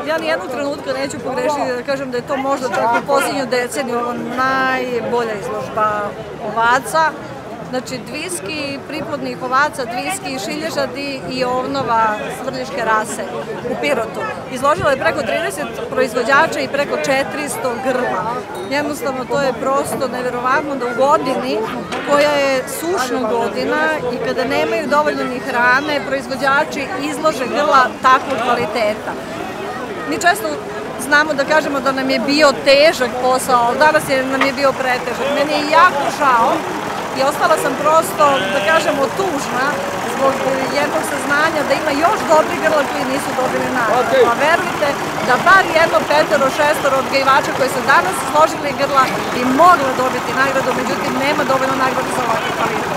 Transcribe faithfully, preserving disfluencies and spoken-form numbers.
Ja nijednog trenutka neću pogrešiti da kažem da je to možda čak u posljednju deceniju ovo najbolja izložba ovaca. Znači, dviski, priplodnih ovaca, dviski, šilježadi i ovnova svrljiške rase u Pirotu. Izložila je preko trideset proizvođača i preko četiristo grla. Jednostavno, to je prosto neverovatno da u godini, koja je sušna godina i kada nemaju dovoljno ni hrane, proizvođači izlože grla takvog kvaliteta. Mi često znamo da kažemo da nam je bio težak posao, ali danas je, nam je bio pretežak. Meni je jako žao i ostala sam prosto, da kažemo, tužna zbog jednog saznanja da ima još dobrih grla koji nisu dobili nagradu. A verujte da bar jedno petero, šestoro odgajivača koji su danas složili grla bi mogla dobiti nagradu, međutim nema dovoljno nagradu za ovakve kvalitete.